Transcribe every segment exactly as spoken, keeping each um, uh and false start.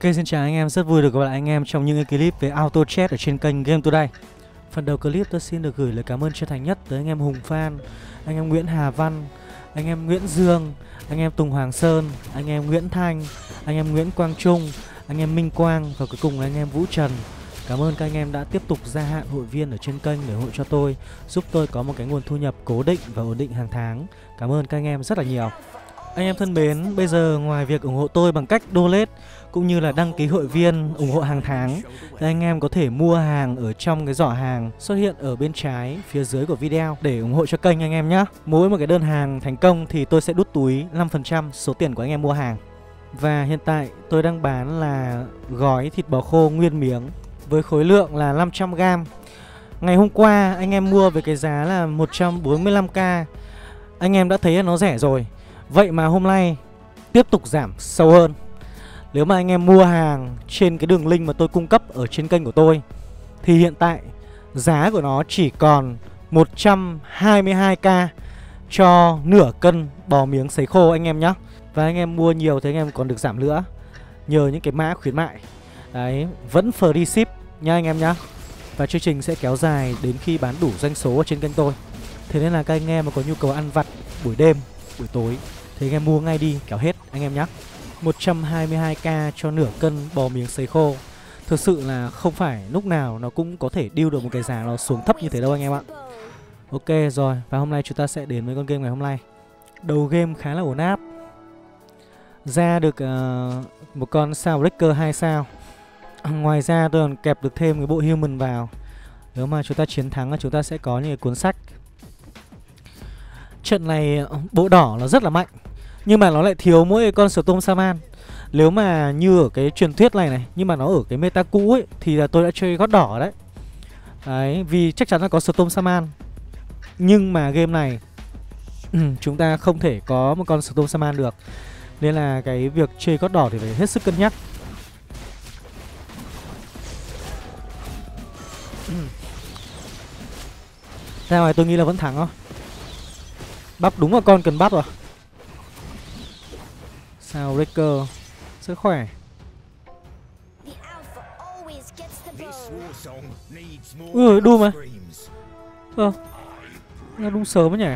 Ok, xin chào anh em, rất vui được gặp lại anh em trong những cái clip về auto chat ở trên kênh Game Today. Phần đầu clip tôi xin được gửi lời cảm ơn chân thành nhất tới anh em Hùng Phan, anh em Nguyễn Hà Văn, anh em Nguyễn Dương, anh em Tùng Hoàng Sơn, anh em Nguyễn Thanh, anh em Nguyễn Quang Trung, anh em Minh Quang và cuối cùng là anh em Vũ Trần. Cảm ơn các anh em đã tiếp tục gia hạn hội viên ở trên kênh để hỗ cho tôi, giúp tôi có một cái nguồn thu nhập cố định và ổn định hàng tháng. Cảm ơn các anh em rất là nhiều. Anh em thân mến, bây giờ ngoài việc ủng hộ tôi bằng cách donate cũng như là đăng ký hội viên ủng hộ hàng tháng, thì anh em có thể mua hàng ở trong cái giỏ hàng xuất hiện ở bên trái phía dưới của video để ủng hộ cho kênh anh em nhé. Mỗi một cái đơn hàng thành công thì tôi sẽ đút túi năm phần trăm số tiền của anh em mua hàng. Và hiện tại tôi đang bán là gói thịt bò khô nguyên miếng với khối lượng là năm trăm gam. Ngày hôm qua anh em mua với cái giá là một trăm bốn mươi lăm k. Anh em đã thấy là nó rẻ rồi. Vậy mà hôm nay tiếp tục giảm sâu hơn. Nếu mà anh em mua hàng trên cái đường link mà tôi cung cấp ở trên kênh của tôi thì hiện tại giá của nó chỉ còn một trăm hai mươi hai k cho nửa cân bò miếng sấy khô anh em nhé. Và anh em mua nhiều thì anh em còn được giảm nữa nhờ những cái mã khuyến mại. Đấy, vẫn free ship nha anh em nhá. Và chương trình sẽ kéo dài đến khi bán đủ doanh số ở trên kênh tôi. Thế nên là các anh em mà có nhu cầu ăn vặt buổi đêm, buổi tối thì anh em mua ngay đi, kéo hết anh em nhé. Một trăm hai mươi hai k cho nửa cân bò miếng sấy khô. Thực sự là không phải lúc nào nó cũng có thể deal được một cái giá nó xuống thấp như thế đâu anh em ạ. Ok rồi, và hôm nay chúng ta sẽ đến với con game ngày hôm nay. Đầu game khá là ổn áp. Ra được uh, một con sao breaker hai sao. Ngoài ra tôi còn kẹp được thêm cái bộ human vào. Nếu mà chúng ta chiến thắng chúng ta sẽ có những cái cuốn sách. Trận này bộ đỏ nó rất là mạnh, nhưng mà nó lại thiếu mỗi con Storm Shaman. Nếu mà như ở cái truyền thuyết này này, nhưng mà nó ở cái meta cũ ấy, thì là tôi đã chơi gót đỏ đấy. Đấy, vì chắc chắn là có Storm Shaman. Nhưng mà game này chúng ta không thể có một con Storm Shaman được. Nên là cái việc chơi gót đỏ thì phải hết sức cân nhắc. Ra ngoài tôi nghĩ là vẫn thắng thôi. Bắp đúng là con cần bắp rồi. Sao Breaker rất khỏe. Ừ, đu mà. Ờ, ra đu sớm ấy nhỉ.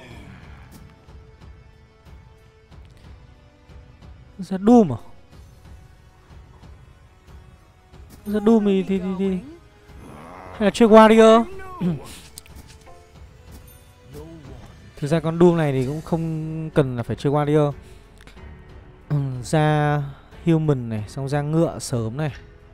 Ra đu mà. Ra đu thì thì, thì, thì. Hay là chơi Warrior. Thực ra con Doom này thì cũng không cần là phải chơi Warrior. ừ, Ra Human này, xong ra ngựa sớm này.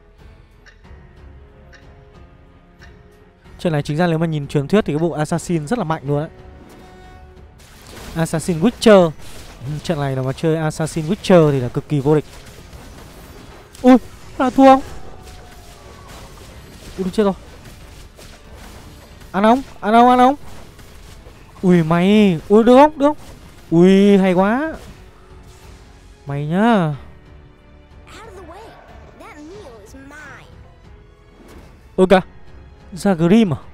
Trận này chính ra nếu mà nhìn truyền thuyết thì cái bộ Assassin rất là mạnh luôn đấy. Assassin Witcher. Trận này là mà chơi Assassin Witcher thì là cực kỳ vô địch. Ui, là thua không? Ui, chết rồi. Ăn không? Ăn không? Ăn không? Ui mày, ui được không? Được không? Ui hay quá. Mày nhá. Ôi kìa. Ra Grim à?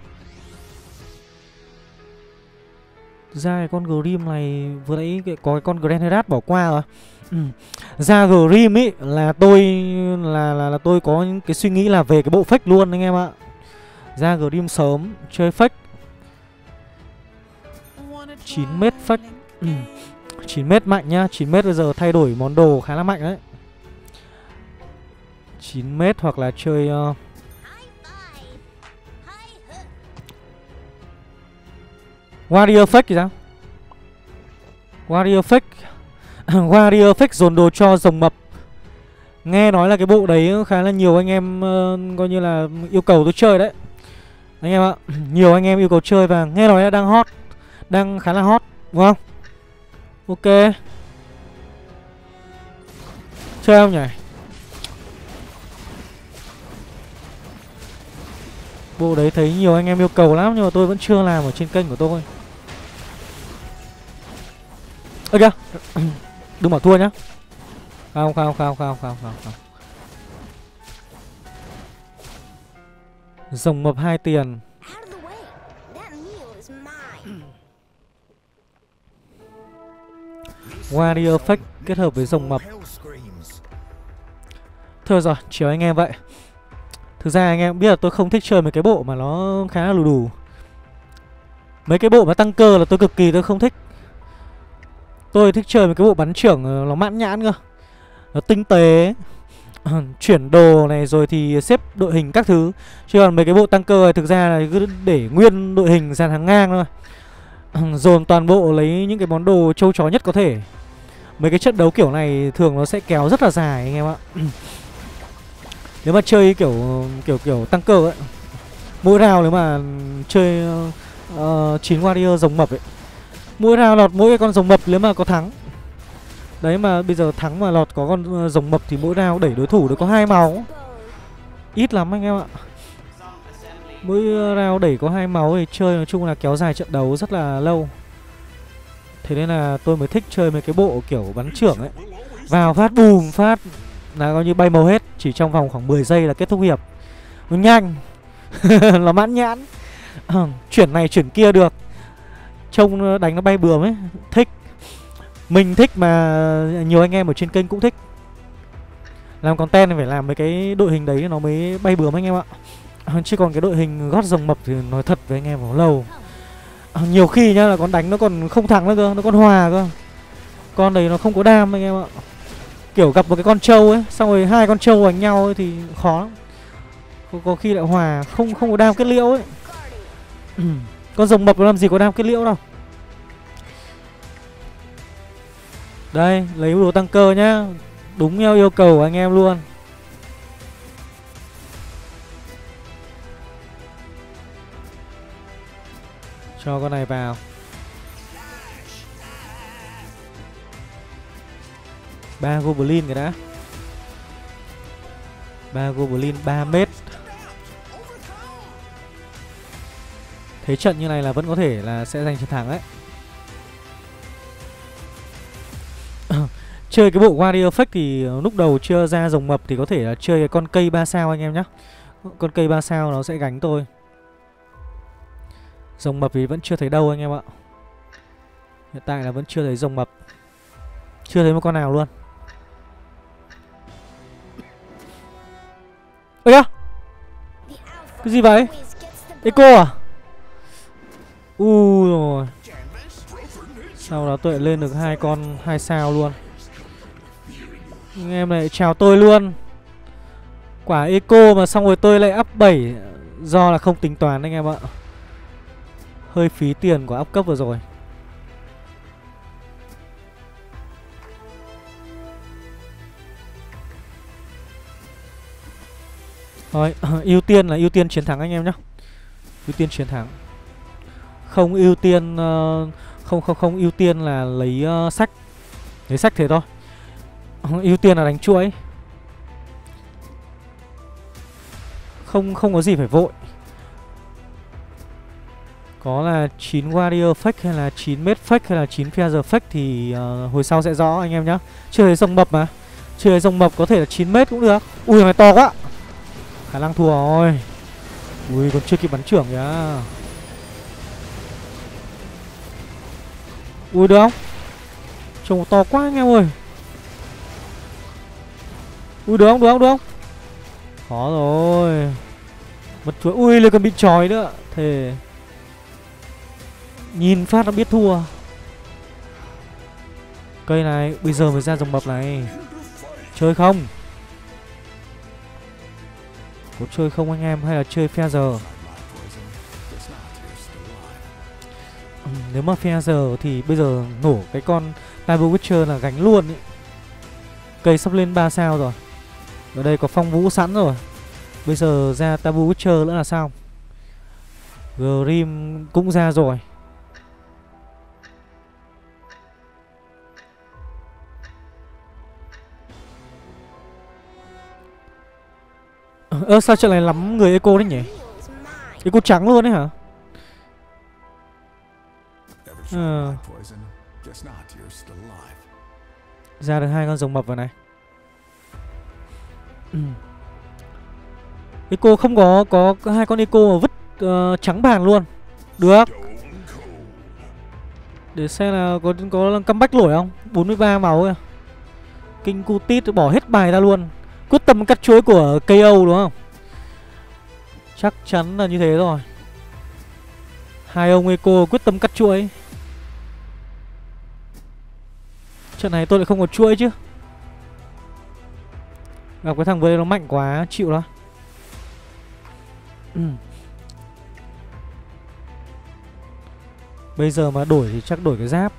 Ra cái con Grim này vừa nãy có cái con Grenadier bỏ qua rồi. ừ. Ra Grim ý là tôi là, là là tôi có những cái suy nghĩ là về cái bộ fake luôn anh em ạ. Ra Grim sớm chơi fake. chín mét fake. ừ. chín mét mạnh nhá. chín mét bây giờ thay đổi món đồ khá là mạnh đấy. chín mét hoặc là chơi uh... Warrior fake thì sao? Warrior fake. Warrior fake dồn đồ cho rồng mập. Nghe nói là cái bộ đấy khá là nhiều anh em uh, coi như là yêu cầu tôi chơi đấy anh em ạ. Nhiều anh em yêu cầu chơi và nghe nói là đang hot. Đang khá là hot, đúng không? Ok. Chơi không nhỉ? Bộ đấy thấy nhiều anh em yêu cầu lắm, nhưng mà tôi vẫn chưa làm ở trên kênh của tôi. Ơ kìa. Đừng bảo thua nhá. Không, không, không, không, không, không, không. Rồng mập hai tiền. Warrior fake kết hợp với rồng mập. Thôi rồi, chiều anh em vậy. Thực ra anh em biết là tôi không thích chơi mấy cái bộ mà nó khá là lù đù. Mấy cái bộ mà tăng cơ là tôi cực kỳ tôi không thích. Tôi thích chơi mấy cái bộ bắn trưởng nó mãn nhãn cơ, nó tinh tế, chuyển đồ này rồi thì xếp đội hình các thứ. Chứ còn mấy cái bộ tăng cơ này thực ra là cứ để nguyên đội hình dàn hàng ngang thôi, dồn toàn bộ lấy những cái món đồ trâu chó nhất có thể. Mấy cái trận đấu kiểu này thường nó sẽ kéo rất là dài anh em ạ. Nếu mà chơi kiểu kiểu kiểu tăng cơ ấy, mỗi round nếu mà chơi uh, chín warrior rồng mập ấy, mỗi round lọt mỗi cái con rồng mập nếu mà có thắng. Đấy mà bây giờ thắng mà lọt có con rồng mập thì mỗi round đẩy đối thủ được có hai máu. Ít lắm anh em ạ. Mỗi round đẩy có hai máu thì chơi nói chung là kéo dài trận đấu rất là lâu. Thế nên là tôi mới thích chơi mấy cái bộ kiểu bắn trưởng ấy. Vào phát bùm phát là coi như bay màu hết. Chỉ trong vòng khoảng mười giây là kết thúc hiệp. Nó nhanh. Nó mãn nhãn. à, Chuyển này chuyển kia được. Trông đánh nó bay bướm ấy. Thích. Mình thích mà nhiều anh em ở trên kênh cũng thích. Làm content thì phải làm mấy cái đội hình đấy nó mới bay bướm anh em ạ. à, Chứ còn cái đội hình gót rồng mập thì nói thật với anh em nó lâu. à, Nhiều khi nhá là con đánh nó còn không thắng nữa cơ. Nó còn hòa cơ. Con đấy nó không có đam anh em ạ. Kiểu gặp một cái con trâu ấy, xong rồi hai con trâu đánh nhau ấy thì khó lắm. Có, có khi lại hòa, không không có đam kết liễu ấy. Con rồng mập nó làm gì có đam kết liễu đâu. Đây, lấy đồ tăng cơ nhá. Đúng theo yêu cầu của anh em luôn. Cho con này vào. Ba goblin cái đã. Ba goblin ba mét. Thế trận như này là vẫn có thể là sẽ giành chiến thắng đấy. Chơi cái bộ Warrior Fake thì lúc đầu chưa ra rồng mập thì có thể là chơi cái con cây ba sao anh em nhé. Con cây ba sao nó sẽ gánh tôi. Rồng mập thì vẫn chưa thấy đâu anh em ạ. Hiện tại là vẫn chưa thấy rồng mập. Chưa thấy một con nào luôn. Ôi à, cái gì vậy? Echo à? Ui rồi. Sau đó tôi lại lên được hai con hai sao luôn. Anh em này chào tôi luôn. Quả Echo mà xong rồi tôi lại up bảy. Do là không tính toán anh em ạ. Hơi phí tiền của up cấp vừa rồi. Rồi, ưu tiên là ưu tiên chiến thắng anh em nhé. Ưu tiên chiến thắng. Không ưu tiên uh, Không không không ưu tiên là lấy uh, sách. Lấy sách thế thôi. Ưu tiên là đánh chuỗi. Không không có gì phải vội. Có là chín warrior fake hay là chín mét fake hay là chín feather fake thì uh, hồi sau sẽ rõ anh em nhé. Chưa thấy rồng mập mà. Chưa thấy rồng mập có thể là chín mét cũng được. Ui mày to quá. Khả năng thua rồi. Ui còn chưa kịp bắn trưởng kìa. Ui được không? Trông to quá anh em ơi. Ui được không? Được không? Được không? Khó rồi. Mất chuỗi. Ui lại còn bị trói nữa. Thề. Nhìn phát nó biết thua. Cây này bây giờ mới ra rồng mập này. Chơi không? Có chơi không anh em hay là chơi phe giờ? Ừ, nếu mà phe giờ thì bây giờ nổ cái con Tyber Witcher là gánh luôn ý. Cây sắp lên ba sao rồi. Ở đây có phong vũ sẵn rồi. Bây giờ ra Tyber Witcher nữa là sao? Grim cũng ra rồi. Ơ sao trận này lắm người Echo đấy nhỉ? Echo trắng luôn đấy hả? À. Ra được hai con rồng mập vào này. Echo không có có hai con Echo mà vứt uh, trắng bàn luôn. Được. Để xem là có có comeback nổi không? bốn mươi ba máu kìa. Kinh Cutit bỏ hết bài ra luôn. Quyết tâm cắt chuỗi của ca o đúng không? Chắc chắn là như thế rồi. Hai ông Eco quyết tâm cắt chuỗi. Trận này tôi lại không có chuỗi chứ. Gặp cái thằng vừa đây nó mạnh quá, chịu đó. Ừ. Bây giờ mà đổi thì chắc đổi cái giáp.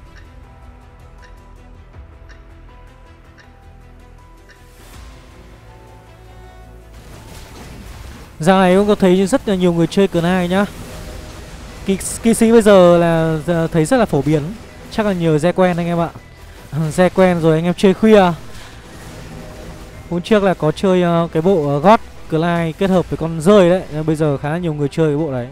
Dạo này cũng có thấy rất là nhiều người chơi cờ hai nhá. Kỳ sĩ bây giờ là giờ thấy rất là phổ biến. Chắc là nhiều re quen anh em ạ. Re quen rồi anh em chơi khuya. Hôm trước là có chơi uh, cái bộ uh, God Clyde kết hợp với con rơi đấy. Nên bây giờ khá là nhiều người chơi cái bộ đấy.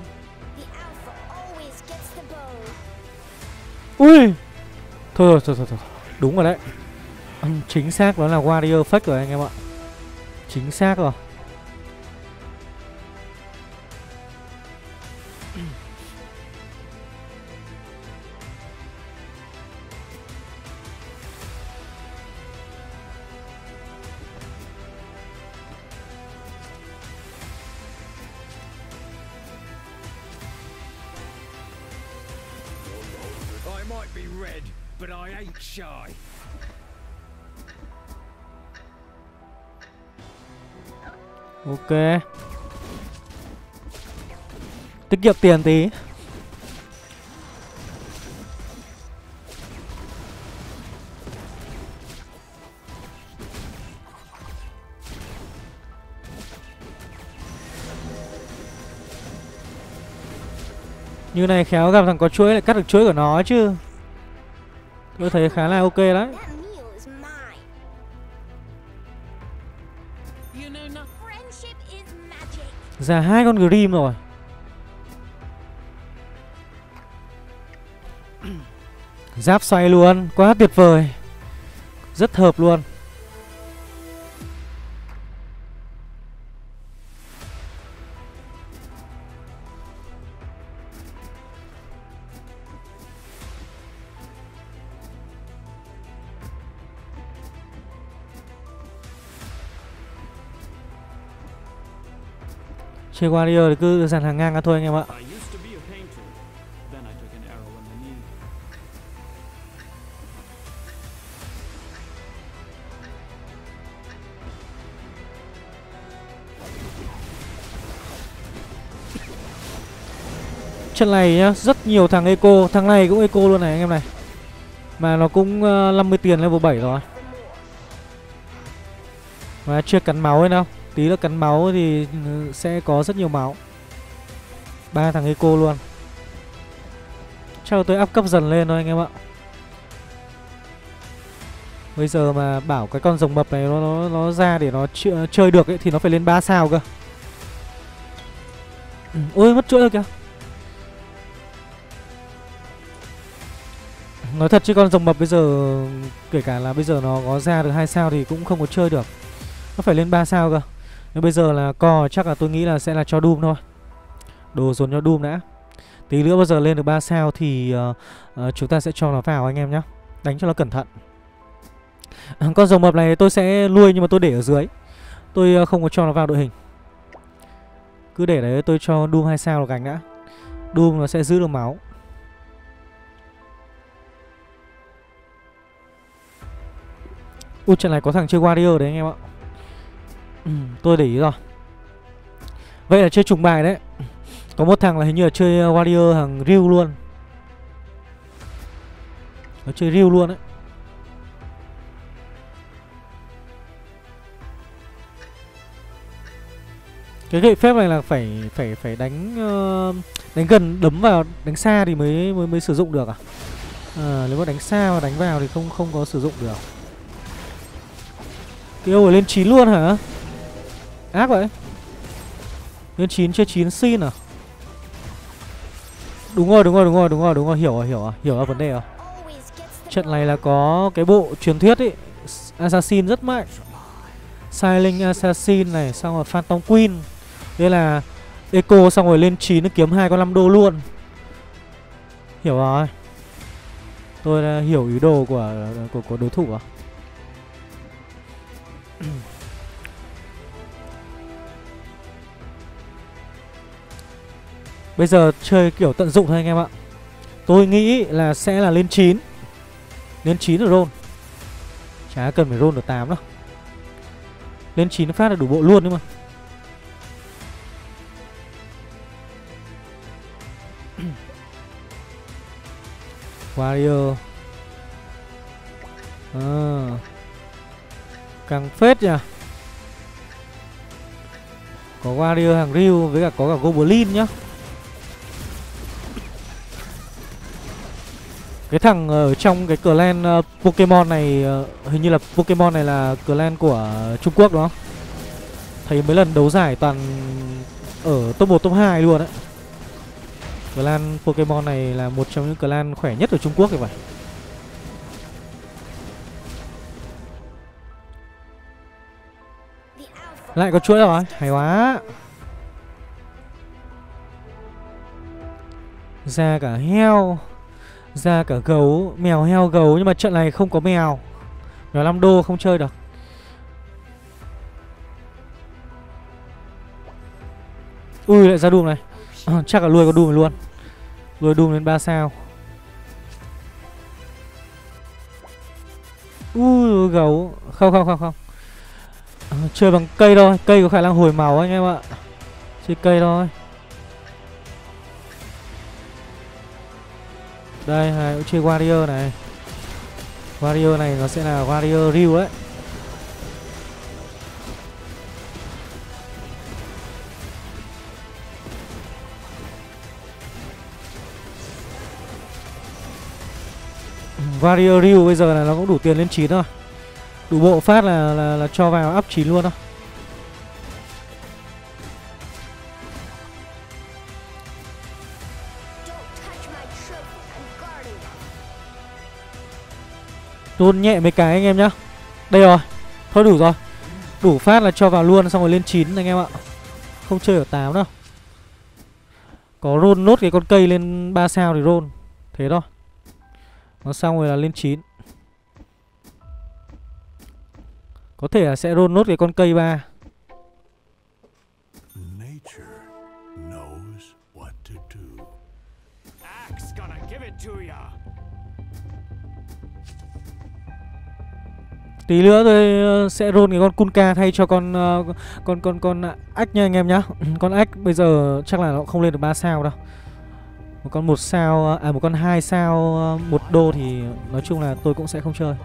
Ui. Thôi thôi thôi thôi, đúng rồi đấy. Chính xác đó là Warrior fake rồi anh em ạ. Chính xác rồi. Ok. Tiết kiệm tiền tí. Như này khéo gặp thằng có chuỗi lại cắt được chuỗi của nó chứ. Tôi thấy khá là ok đấy. Ra hai con Grim rồi. Giáp xoay luôn, quá tuyệt vời. Rất hợp luôn. Chơi Warrior thì cứ dàn hàng ngang ra thôi anh em ạ. Trận này nhá, rất nhiều thằng Eco. Thằng này cũng Eco luôn này anh em này. Mà nó cũng uh, năm mươi tiền level bảy rồi. Mà chưa cắn máu ấy đâu. Tí nữa cắn máu thì sẽ có rất nhiều máu. Ba thằng Eco luôn. Chắc là tôi up cấp dần lên thôi anh em ạ. Bây giờ mà bảo cái con rồng mập này nó nó, nó ra để nó ch chơi được ấy thì nó phải lên ba sao cơ. Ừ, ôi mất chuỗi rồi kìa. Nói thật chứ con rồng mập bây giờ kể cả là bây giờ nó có ra được hai sao thì cũng không có chơi được. Nó phải lên ba sao cơ. Nhưng bây giờ là co chắc là tôi nghĩ là sẽ là cho Doom thôi. Đồ dồn cho Doom đã. Tí nữa bao giờ lên được ba sao thì uh, uh, chúng ta sẽ cho nó vào anh em nhé. Đánh cho nó cẩn thận. Con rồng mập này tôi sẽ nuôi nhưng mà tôi để ở dưới. Tôi uh, không có cho nó vào đội hình. Cứ để đấy tôi cho Doom hai sao là gánh đã. Doom nó sẽ giữ được máu. Ui trận này có thằng chơi Warrior đấy anh em ạ. Ừ, tôi để ý rồi. Vậy là chơi trùng bài đấy. Có một thằng là hình như là chơi Warrior thằng Ryu luôn. Nó chơi Ryu luôn đấy. Cái gậy phép này là phải phải phải đánh uh, đánh gần đấm vào, đánh xa thì mới mới mới sử dụng được à? À nếu mà đánh xa và đánh vào thì không không có sử dụng được. Cái ô lên chín luôn hả? Ác vậy. Lên chín chơi chín xin à? Đúng rồi, đúng rồi, đúng rồi, đúng rồi, đúng rồi, hiểu rồi, hiểu rồi, hiểu ra vấn đề rồi. Trận này là có cái bộ truyền thuyết ấy, Assassin rất mạnh. Silent Assassin này, xong rồi Phantom Queen. Đây là Eco xong rồi lên chín nó kiếm hai con năm đô luôn. Hiểu rồi. Tôi đã hiểu ý đồ của của, của đối thủ à. Bây giờ chơi kiểu tận dụng thôi anh em ạ. Tôi nghĩ là sẽ là lên chín. Lên chín rồi roll. Chả cần phải roll được tám đâu. Lên chín phát là đủ bộ luôn đấy mà. Warrior. À, càng phết nhỉ. Có Warrior hàng Ryu với cả có cả Goblin nhá. Cái thằng ở trong cái clan uh, Pokemon này uh, hình như là Pokemon này là clan của Trung Quốc đúng không? Thấy mấy lần đấu giải toàn ở top một top hai luôn đấy. Clan Pokemon này là một trong những clan khỏe nhất ở Trung Quốc thì phải. Lại có chuỗi rồi, hay quá. Ra cả heo, ra cả gấu, mèo heo gấu. Nhưng mà trận này không có mèo. Mèo năm đô không chơi được. Ui lại ra Doom này. À, chắc là nuôi có Doom luôn. Nuôi Doom lên ba sao. Ui gấu. Không không không không. À, chơi bằng cây thôi. Cây có khả năng hồi máu anh em ạ. Chơi cây thôi. Đây này cũng chơi Warrior này. Warrior này nó sẽ là Warrior Ryu đấy. Warrior Ryu bây giờ là nó cũng đủ tiền lên chín thôi. Đủ bộ phát là, là, là cho vào up chín luôn thôi. Tôn nhẹ mấy cái anh em nhá. Đây rồi. Thôi đủ rồi. Đủ phát là cho vào luôn xong rồi lên chín anh em ạ. Không chơi ở tám đâu. Có roll nốt cái con cây lên ba sao thì roll. Thế thôi. Nó xong rồi là lên chín. Có thể là sẽ roll nốt cái con cây ba. Tí nữa tôi sẽ roll cái con Kunka thay cho con uh, con con con ách nha anh em nhá. Con ách bây giờ chắc là nó không lên được ba sao đâu. Một con một sao à một con hai sao một đô thì nói chung là tôi cũng sẽ không chơi.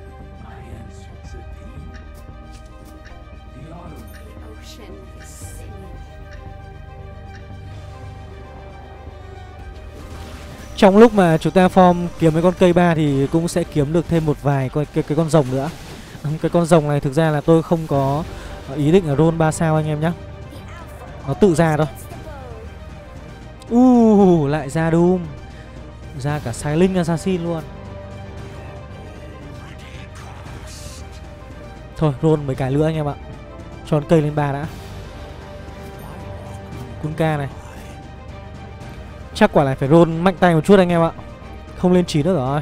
Trong lúc mà chúng ta form kiếm mấy con cây ba thì cũng sẽ kiếm được thêm một vài cái, cái, cái con rồng nữa. Cái con rồng này thực ra là tôi không có ý định là roll ba sao anh em nhé. Nó tự ra thôi. Uh, lại ra Doom. Ra cả Silent Assassin luôn. Thôi roll mấy cái nữa anh em ạ. Cho cây lên ba đã. Kunka này. Chắc quả này phải roll mạnh tay một chút anh em ạ. Không lên chín nữa rồi.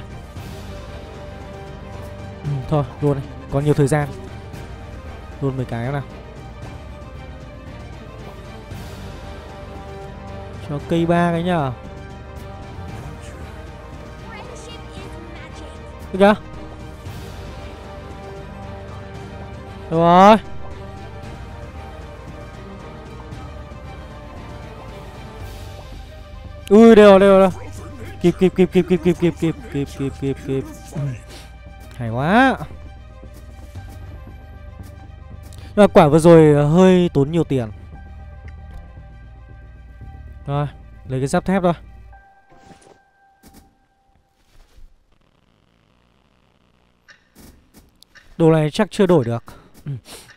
Ừ, thôi roll này. Còn nhiều thời gian. Roll mấy cái nào. Cho cây ba cái nhá. Được chưa? Được rồi. Ui đều đều đều. Kịp kịp kịp kịp kịp kịp kịp kịp kịp kịp kịp kịp. Hay quá. Nhưng mà quả vừa rồi hơi tốn nhiều tiền. Rồi, lấy cái giáp thép thôi. Đồ này chắc chưa đổi được. Ừ.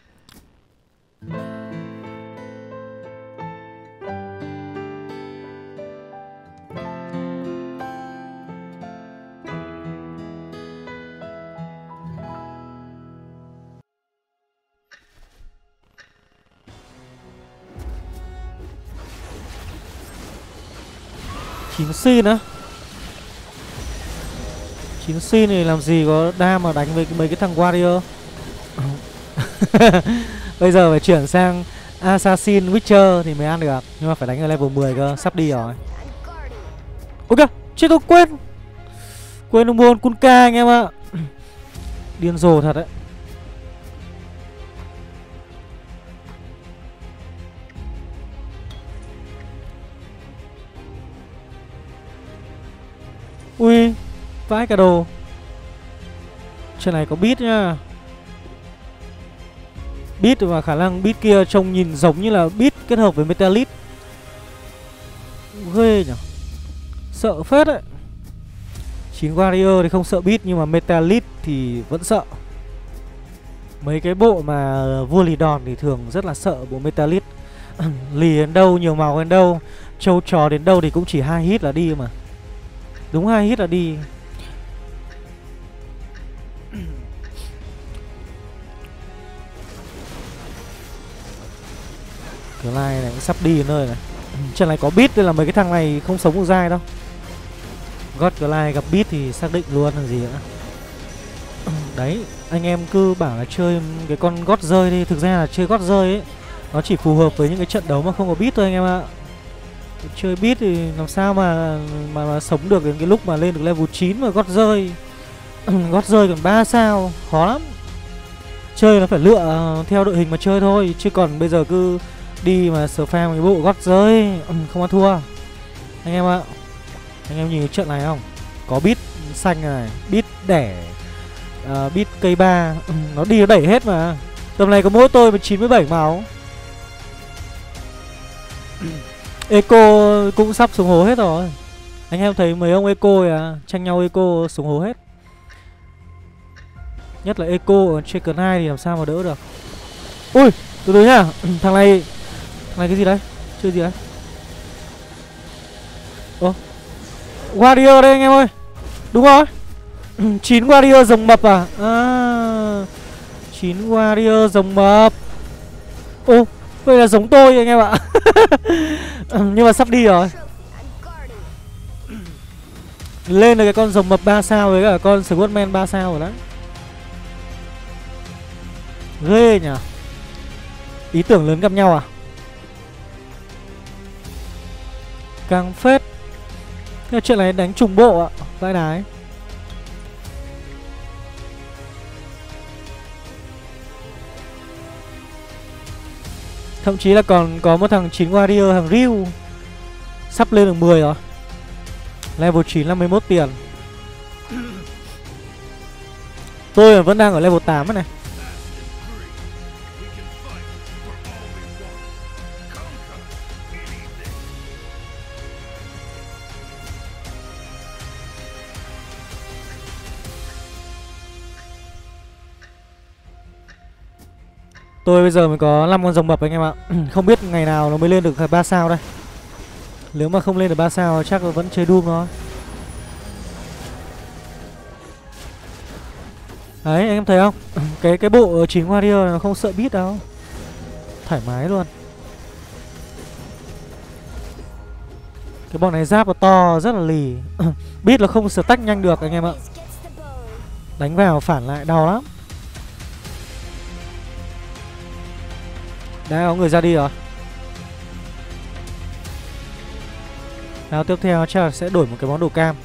chín xin á. chín xin này làm gì có đam mà đánh với mấy cái thằng Warrior. Bây giờ phải chuyển sang Assassin Witcher thì mới ăn được. Nhưng mà phải đánh ở level mười cơ, sắp đi rồi. Ôi kìa, chết tôi quên. Quên nó mua con Kunkka anh em ạ. Điên rồ thật đấy. Ui, vãi cả đồ. Trên này có beat nhá. Beat và khả năng beat kia trông nhìn giống như là beat kết hợp với Metallic. Ghê nhỉ. Sợ phết đấy. Chín Warrior thì không sợ beat, nhưng mà Metallic thì vẫn sợ. Mấy cái bộ mà vua lì đòn thì thường rất là sợ bộ Metallic. Lì đến đâu, nhiều màu đến đâu, trâu trò đến đâu thì cũng chỉ hai hit là đi mà. Đúng hai hit là đi. Cái line này cũng sắp đi đến nơi này. Trận này có beat nên là mấy cái thằng này không sống được dai đâu. God Glide gặp beat thì xác định luôn là gì nữa. Đấy, anh em cứ bảo là chơi cái con God rơi đi. Thực ra là chơi God rơi ấy, nó chỉ phù hợp với những cái trận đấu mà không có beat thôi anh em ạ. Chơi beat thì làm sao mà, mà mà sống được đến cái lúc mà lên được level chín mà God rơi. God rơi còn ba sao, khó lắm. Chơi nó phải lựa theo đội hình mà chơi thôi. Chứ còn bây giờ cứ đi mà spam cái bộ God rơi không ăn thua anh em ạ. Anh em nhìn cái trận này không? Có beat xanh này, beat đẻ, uh, beat cây ba. Nó đi nó đẩy hết mà. Tầm này có mỗi tôi với chín mươi bảy máu. Eco cũng sắp xuống hố hết rồi. Anh em thấy mấy ông Eco à, tranh nhau Eco xuống hố hết. Nhất là Eco ở Chicken hai thì làm sao mà đỡ được. Ui, từ từ nhá. Thằng này, thằng này cái gì đấy? Chơi gì đấy? Ồ, Warrior đây anh em ơi. Đúng rồi. chín Warrior rồng mập à? À, chín Warrior rồng mập. Ô, vậy là giống tôi anh em ạ. Nhưng mà sắp đi rồi. Lên được cái con rồng mập ba sao với cả con Swordman ba sao rồi đấy. Ghê nhỉ. Ý tưởng lớn gặp nhau à? Càng phết. Cái chuyện này đánh trùng bộ ạ. Vãi đái. Thậm chí là còn có một thằng chín Warrior, thằng Ryu sắp lên được mười rồi. Level chín năm mươi mốt tiền. Tôi vẫn đang ở level tám này. Tôi bây giờ mới có năm con rồng mập anh em ạ. Không biết ngày nào nó mới lên được ba sao đây. Nếu mà không lên được ba sao chắc là vẫn chơi Doom thôi. Đấy anh em thấy không? Cái cái bộ chín Warrior nó không sợ beat đâu. Thoải mái luôn. Cái bọn này giáp nó to rất là lì. Beat nó không stack nhanh được anh em ạ. Đánh vào phản lại đau lắm. Đấy, có người ra đi rồi. Nào tiếp theo chắc là sẽ đổi một cái món đồ cam.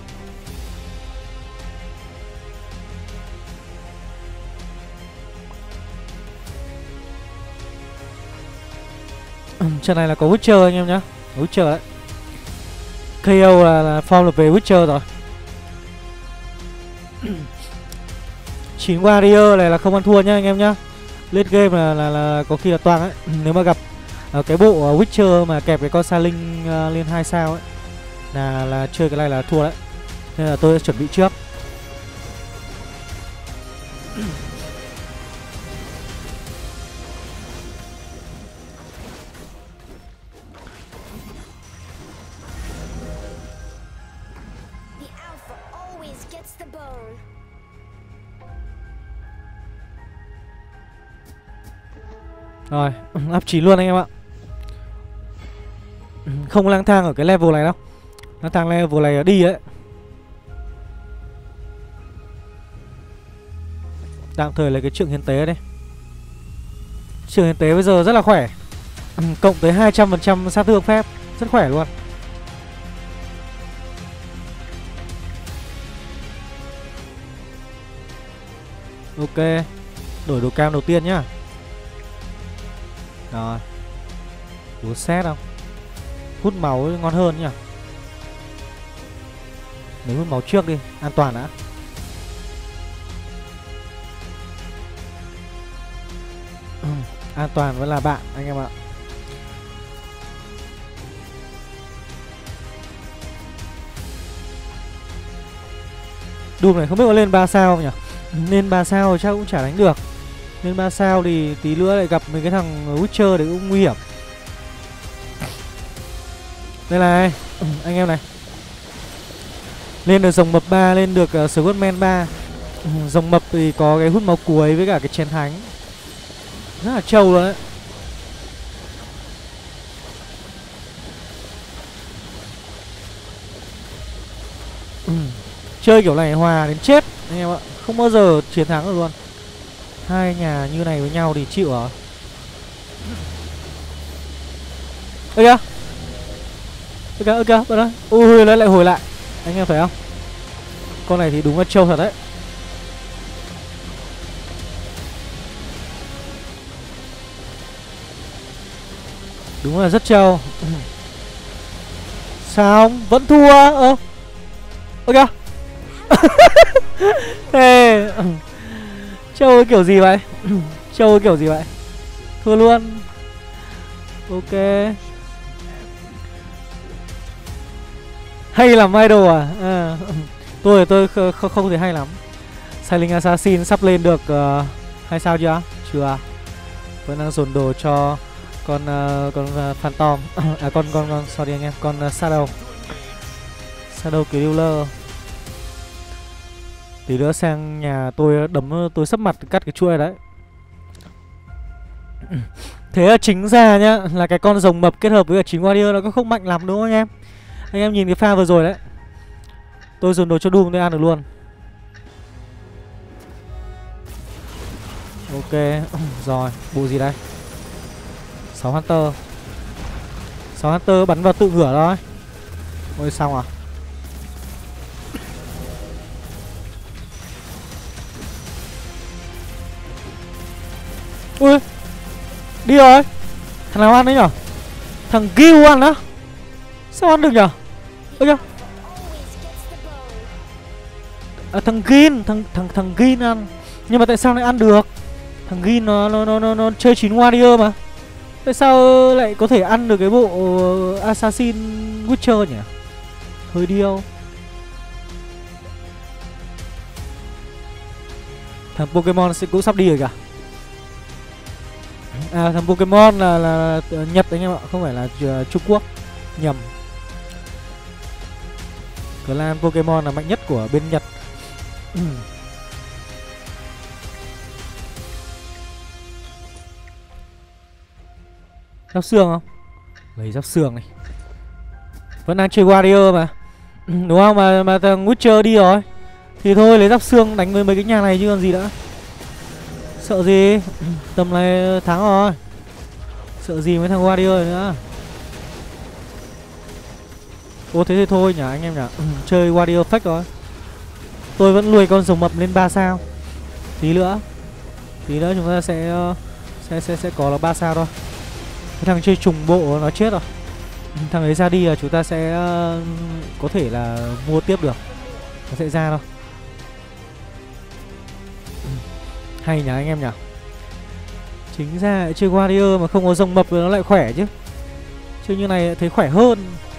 Trận này là có Witcher anh em nhá. Witcher đấy. ca o là, là form được về Witcher rồi. chín Warrior này là không ăn thua nhá anh em nhá. Late game là, là, là có khi là toang ấy. Nếu mà gặp uh, cái bộ uh, Witcher mà kẹp cái con Sa Linh uh, lên hai sao ấy là là chơi cái này là thua đấy. Nên là tôi sẽ chuẩn bị trước. Rồi, up chín luôn anh em ạ. Không lang thang ở cái level này đâu. Lang thang level này đi ấy. Tạm thời lấy cái trượng hiến tế đây. Trượng hiến tế bây giờ rất là khỏe. Cộng tới hai trăm phần trăm sát thương phép. Rất khỏe luôn. Ok. Đổi đồ cam đầu tiên nhá. Rồi. Búa xét không? Hút máu ngon hơn nhá. Lấy hút máu trước đi, an toàn đã. An toàn vẫn là bạn anh em ạ. Doom này không biết có lên ba sao không nhỉ? Lên ba sao chắc cũng chả đánh được. Lên ba sao thì tí nữa lại gặp mấy cái thằng Witcher đấy cũng nguy hiểm. Đây này, anh em này. Lên được rồng mập ba, lên được uh, Swordman ba. Rồng mập thì có cái hút máu cuối với cả cái chén thánh. Rất là trâu luôn đấy. Ừ. Chơi kiểu này hòa đến chết anh em ạ. Không bao giờ chiến thắng được luôn. Hai nhà như này với nhau thì chịu à. Ơ kìa. Ơ kìa, ơ kìa, bật ơi. Ui, nó lại hồi lại. Anh em thấy không? Con này thì đúng là trâu thật đấy. Đúng là rất trâu. Sao vẫn thua? Ơ Ơ kìa. Ê, trâu kiểu gì vậy? Trâu kiểu gì vậy? Thua luôn. Ok. Hay làm idol à? À tôi tôi không, không thể hay lắm. Sailing Assassin sắp lên được uh, hai sao chưa? Chưa. Vẫn đang dồn đồ cho con uh, con uh, Phantom. À con con con sorry anh em, con uh, Shadow. Shadow Killer. Tí nữa sang nhà tôi đấm tôi sấp mặt cắt cái chuôi đấy. Thế là chính ra nhá, là cái con rồng mập kết hợp với cả chín warrior nó cũng không mạnh lắm đúng không anh em? Anh em nhìn cái pha vừa rồi đấy. Tôi dồn đồ cho Doom tôi ăn được luôn. Ok. Rồi, bộ gì đây? Sáu Hunter. Sáu Hunter bắn vào tự ngửa thôi. Ôi xong à? Ui, đi rồi. Thằng nào ăn đấy nhở? Thằng Gil ăn á? Sao ăn được nhở? Ơ kìa. À, thằng Gin, thằng thằng thằng Gin ăn. Nhưng mà tại sao lại ăn được? Thằng Gin nó nó nó nó, nó chơi chín warrior mà. Tại sao lại có thể ăn được cái bộ Assassin Witcher nhỉ? Hơi điêu. Thằng Pokemon sẽ cũng sắp đi rồi kìa. À thằng Pokemon là, là Nhật anh em ạ, không phải là uh, Trung Quốc. Nhầm. Clan Pokemon là mạnh nhất của bên Nhật. Giáp xương không? Lấy giáp xương này. Vẫn đang chơi Warrior mà. Đúng không? Mà, mà thằng Witcher đi rồi thì thôi lấy giáp xương đánh với mấy cái nhà này chứ còn gì nữa. Sợ gì? Tầm này thắng rồi. Sợ gì mấy thằng Warrior nữa. Ô thế thì thôi nhỉ anh em nhỉ. Ừ, chơi Warrior fake rồi. Tôi vẫn lùi con rồng mập lên ba sao. Tí nữa. Tí nữa chúng ta sẽ Sẽ sẽ, sẽ có là ba sao thôi. Cái thằng chơi trùng bộ nó chết rồi. Thằng ấy ra đi là chúng ta sẽ uh, có thể là mua tiếp được. Nó sẽ ra thôi. Hay nhỉ anh em nhỉ. Chính ra chơi Warrior mà không có rồng mập nó lại khỏe chứ. Chơi như này thấy khỏe hơn.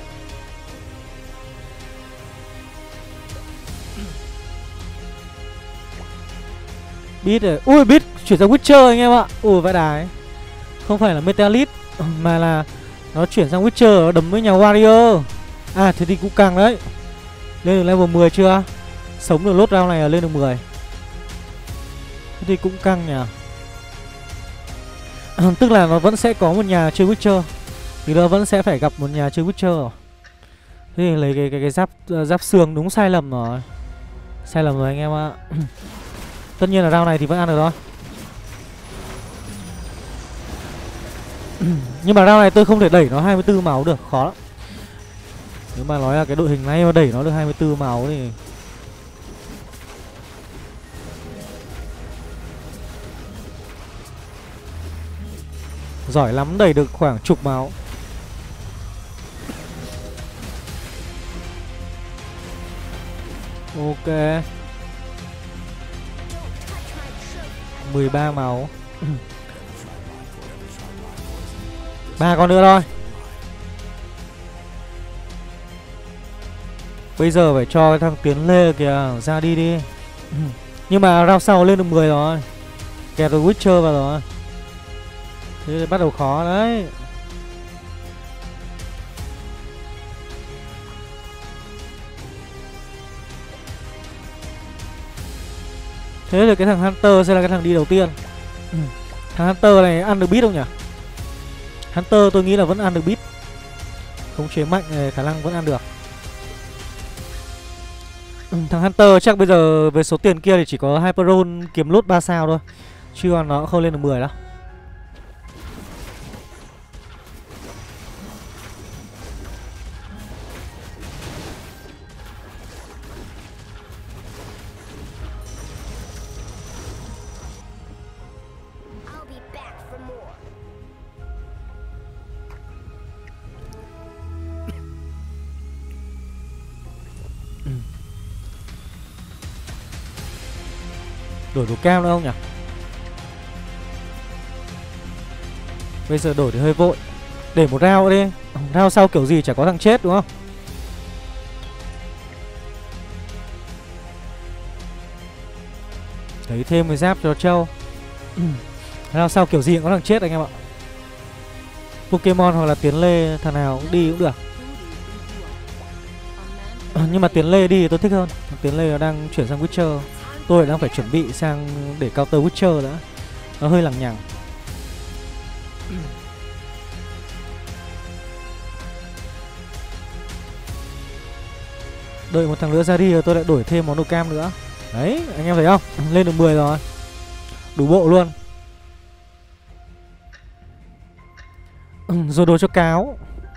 Beat rồi. Ui Beat chuyển sang Witcher anh em ạ. Ui vãi đái. Không phải là Metalit mà là nó chuyển sang Witcher, nó đấm với nhà Warrior. À thế thì cũng càng đấy. Lên được level mười chưa? Sống được lốt round này là lên được mười. Thế thì cũng căng nhỉ. À, tức là nó vẫn sẽ có một nhà chơi Witcher. Thì nó vẫn sẽ phải gặp một nhà chơi Witcher rồi. Thế thì lấy cái cái, cái giáp giáp xương đúng sai lầm rồi. Sai lầm rồi anh em ạ. Tất nhiên là round này thì vẫn ăn được thôi. Nhưng mà round này tôi không thể đẩy nó hai mươi tư máu được, khó lắm. Nếu mà nói là cái đội hình này mà đẩy nó được hai mươi tư máu thì giỏi lắm, đẩy được khoảng chục máu. Ok, mười ba máu. Ba con nữa thôi. Bây giờ phải cho cái thằng Tiến Lê kìa ra đi đi. Nhưng mà round sau lên được mười rồi, kẹt được Witcher vào rồi. Thế thì bắt đầu khó đấy. Thế thì cái thằng Hunter sẽ là cái thằng đi đầu tiên. Thằng Hunter này ăn được beat không nhỉ? Hunter tôi nghĩ là vẫn ăn được beat. Khống chế mạnh này, khả năng vẫn ăn được. Thằng Hunter chắc bây giờ với số tiền kia thì chỉ có Hyperroll kiếm lốt ba sao thôi, chứ còn nó cũng không lên được mười đâu. Đổi đồ cam nữa không nhỉ? Bây giờ đổi thì hơi vội. Để một round đi. Round sau kiểu gì chả có thằng chết đúng không? Lấy thêm cái giáp cho trâu. Round sau kiểu gì cũng có thằng chết anh em ạ. Pokemon hoặc là Tiến Lê, thằng nào cũng đi cũng được. Nhưng mà Tiến Lê đi thì tôi thích hơn. Tiến Lê đang chuyển sang Witcher. Tôi đang phải chuẩn bị sang để counter Witcher đã. Nó hơi lằng nhằng. Đợi một thằng nữa ra đi rồi tôi lại đổi thêm món đồ cam nữa. Đấy, anh em thấy không? Lên được mười rồi. Đủ bộ luôn. Rồi đồ cho cáo.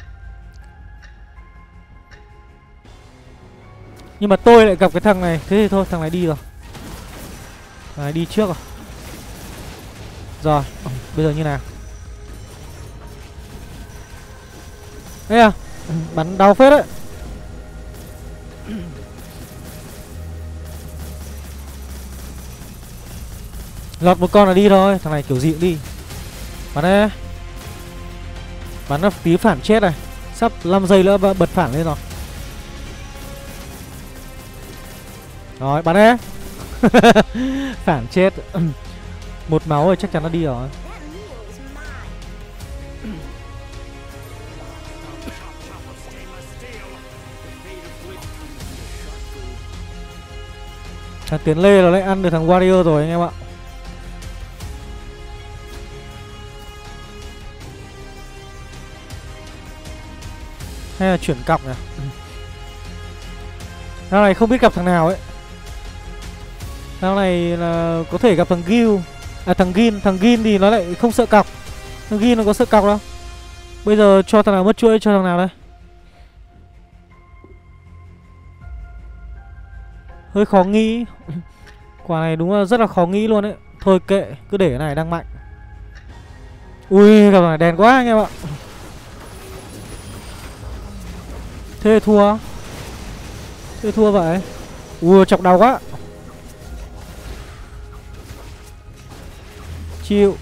Nhưng mà tôi lại gặp cái thằng này. Thế thì thôi, thằng này đi rồi. Thằng này đi trước rồi. Rồi, bây giờ như nào? Đây à, bắn đau phết đấy. Lọt một con là đi thôi. Thằng này kiểu gì cũng đi. Bắn đây. Bắn nó tí phản chết này. Sắp năm giây nữa bật phản lên rồi. Rồi bắn đây. Phản chết. Một máu rồi chắc chắn nó đi rồi. Thằng Tiến Lê nó lại ăn được thằng Warrior rồi anh em ạ. Hay là chuyển cọc này. Thằng này không biết gặp thằng nào ấy. Thằng này là có thể gặp thằng Gil. À thằng Gin. Thằng Gin thì nó lại không sợ cọc. Thằng Gin nó có sợ cọc đâu. Bây giờ cho thằng nào mất chuỗi cho thằng nào đây. Hơi khó nghĩ. Quả này đúng là rất là khó nghĩ luôn đấy. Thôi kệ, cứ để cái này đang mạnh. Ui, gặp này đèn quá anh em ạ. Thế thua. Thế thua vậy. Ui, chọc đau quá. Chịu.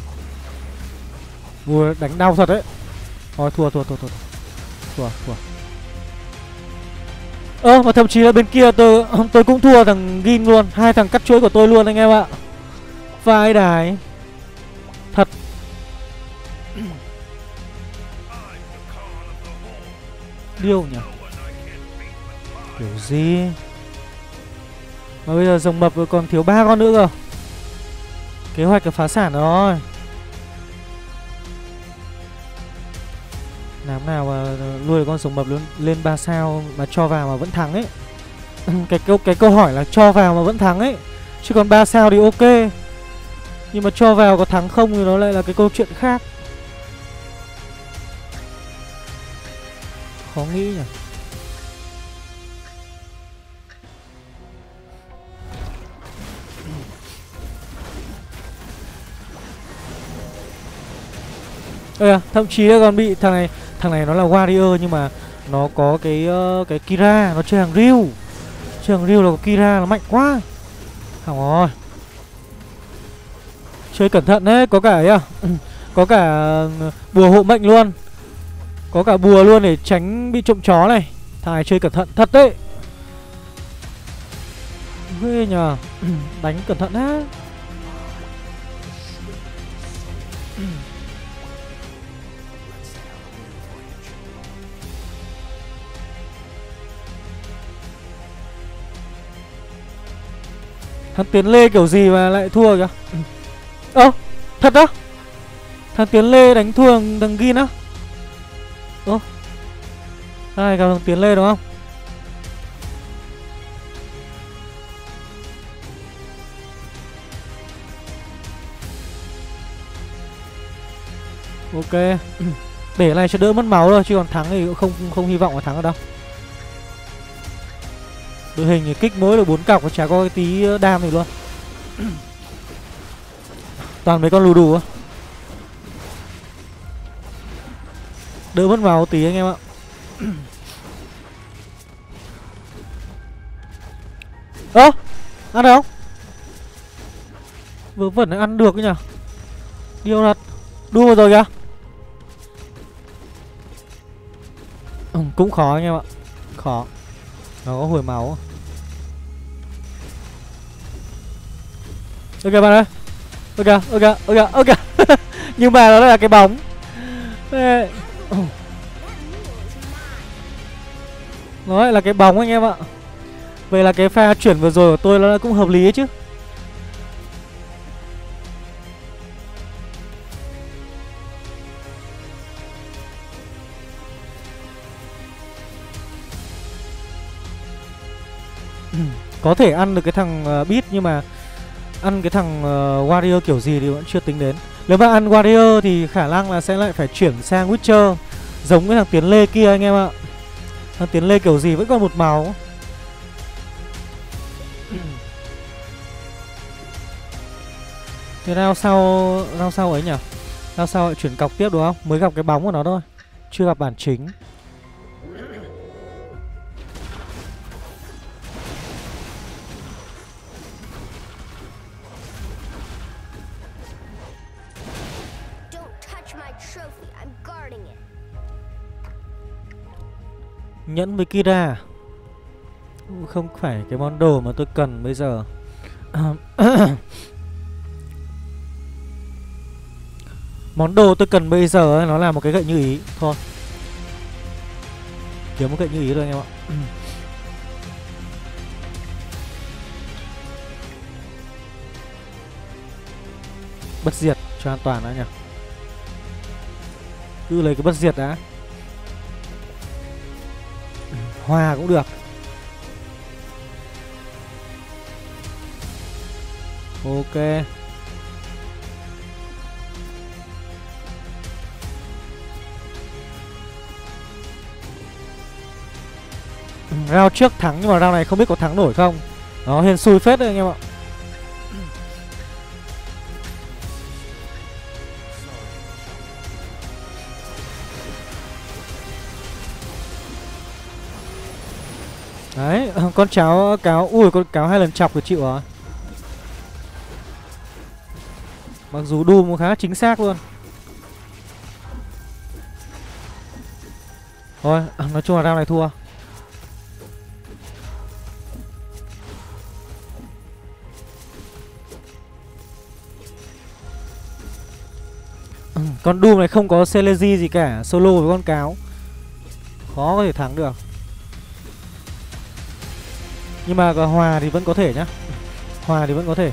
Ui, đánh đau thật đấy. Thôi thua thua thua thua. Thua thua. Ơ, mà thậm chí là bên kia tôi tôi cũng thua thằng Gin luôn. Hai thằng cắt chuỗi của tôi luôn anh em ạ. Vai đài. Thật. Điêu nhỉ. Kiểu gì. Mà bây giờ rồng mập còn thiếu ba con nữa cơ. Kế hoạch là phá sản rồi. Làm nào mà nuôi con rồng mập lên ba sao mà cho vào mà vẫn thắng ấy. Cái câu cái câu hỏi là cho vào mà vẫn thắng ấy. Chứ còn ba sao thì ok. Nhưng mà cho vào có thắng không thì nó lại là cái câu chuyện khác. Khó nghĩ nhỉ. Ê à, thậm chí là còn bị thằng này. Thằng này nó là warrior nhưng mà nó có cái uh, cái Kira, nó chơi hàng Ryu. Chơi hàng Ryu là có Kira, nó mạnh quá. Hỏng rồi. Chơi cẩn thận đấy, có cả ấy à. Có cả bùa hộ mệnh luôn. Có cả bùa luôn để tránh bị trộm chó này. Thằng này chơi cẩn thận thật đấy. Ghê nhờ. Đánh cẩn thận á. Thằng Tiến Lê kiểu gì mà lại thua kìa. Ơ, ờ, thật đó. Thằng Tiến Lê đánh thua thằng, thằng Gin á. Ơ, đây gặp thằng Tiến Lê đúng không? Ok. Để này cho đỡ mất máu thôi, chứ còn thắng thì cũng không không hy vọng là thắng ở đâu. Đội hình thì kích mỗi được bốn cọc và chả có cái tí đam gì luôn. Toàn mấy con lù đù á. Đỡ mất máu tí anh em ạ. Ơ, ăn được không? Vừa vẩn ăn được cái nhỉ. Điều thật. Đua rồi kìa. Ừ, cũng khó anh em ạ. Khó. Nó có hồi máu. Ok bạn ơi. Ok, ok, ok, ok. Nhưng mà nó là cái bóng. Nó lại là cái bóng anh em ạ. Vậy là cái pha chuyển vừa rồi của tôi nó cũng hợp lý ấy chứ. Có thể ăn được cái thằng uh, Beat nhưng mà ăn cái thằng uh, Warrior kiểu gì thì vẫn chưa tính đến. Nếu mà ăn Warrior thì khả năng là sẽ lại phải chuyển sang Witcher. Giống cái thằng Tiến Lê kia anh em ạ. Thằng Tiến Lê kiểu gì vẫn còn một máu. Thì nào sau nào sau ấy nhỉ? Nào sau lại chuyển cọc tiếp đúng không? Mới gặp cái bóng của nó thôi. Chưa gặp bản chính. Nhẫn với Kira không phải cái món đồ mà tôi cần bây giờ. Món đồ tôi cần bây giờ ấy, nó là một cái gậy như ý. Thôi kiếm một gậy như ý thôi anh em ạ. Bất diệt cho an toàn đã nhỉ. Cứ lấy cái bất diệt đã. Hòa cũng được. Ok. Round trước thắng nhưng mà round này không biết có thắng nổi không. Nó hên xui phết đấy anh em ạ. Đấy, con cháo cáo. Ui, con cáo hai lần chọc thì chịu rồi. Mặc dù Doom khá chính xác luôn. Thôi, nói chung là round này thua. Con Doom này không có Celeji gì cả. Solo với con cáo khó có thể thắng được. Nhưng mà hòa thì vẫn có thể nhá. Hòa thì vẫn có thể.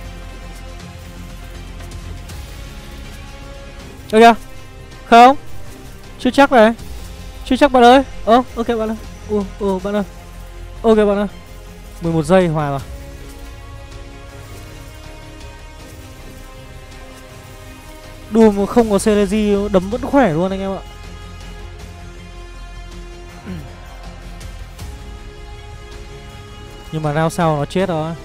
Được kìa. Không. Chưa chắc này. Chưa chắc bạn ơi. Ơ, oh, ok bạn ơi. Ồ, ồ bạn ơi. Ok bạn ơi. mười một giây hòa rồi. Doom mà không có Celeji đấm vẫn khỏe luôn anh em ạ. Nhưng mà round sau nó chết rồi.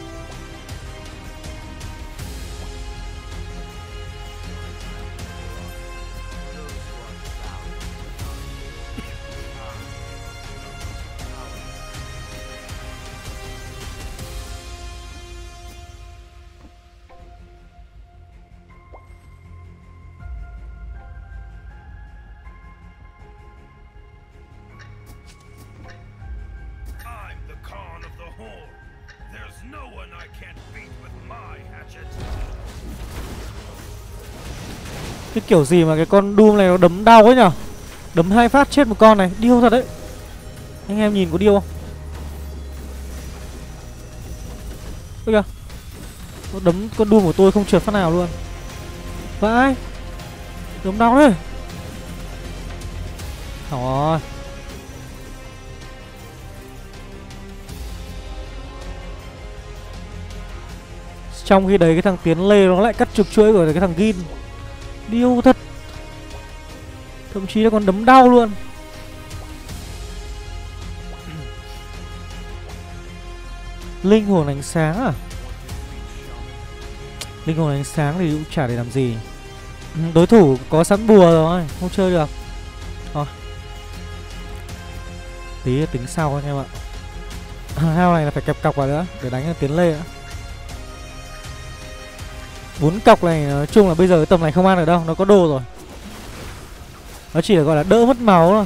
Cái kiểu gì mà cái con Doom này nó đấm đau ấy nhở. Đấm hai phát chết một con này. Điêu thật đấy. Anh em nhìn có điêu không? Ôi kìa. Nó đấm con Doom của tôi không trượt phát nào luôn. Vãi. Đấm đau đấy. Hỏng rồi. Trong khi đấy cái thằng Tiến Lê nó lại cắt trục chuỗi của cái thằng Gin. Điêu thật. Thậm chí là còn đấm đau luôn. Linh hồn ánh sáng à? Linh hồn ánh sáng thì cũng chả để làm gì. Đối thủ có sẵn bùa rồi, không chơi được. Thôi, tí tính sau anh em ạ. Hao này là phải kẹp cọc vào nữa để đánh Tiến Lê nữa. Bốn cọc này nói chung là bây giờ cái tầm này không ăn được đâu, nó có đồ rồi. Nó chỉ là gọi là đỡ mất máu thôi.